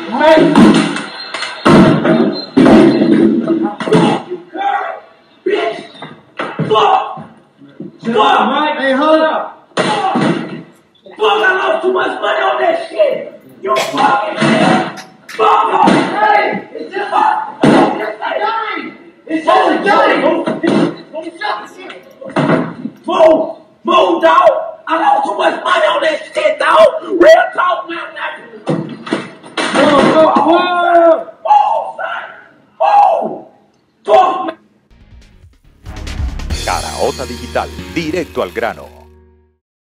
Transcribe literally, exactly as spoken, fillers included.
Hey! Fuck! Fuck! Mike, hey, hold up! Fuck! Fuck, I lost too much money on that shit! You fucking shit! Fuck off! Hey! It's just a... It's just a game! It's just a shit! Move! Move, dog! I lost too much money on that shit, dog! Real talk, man! Whoa, whoa, whoa! Move, son! Move! Talk, man! Caraota Digital, directo al grano.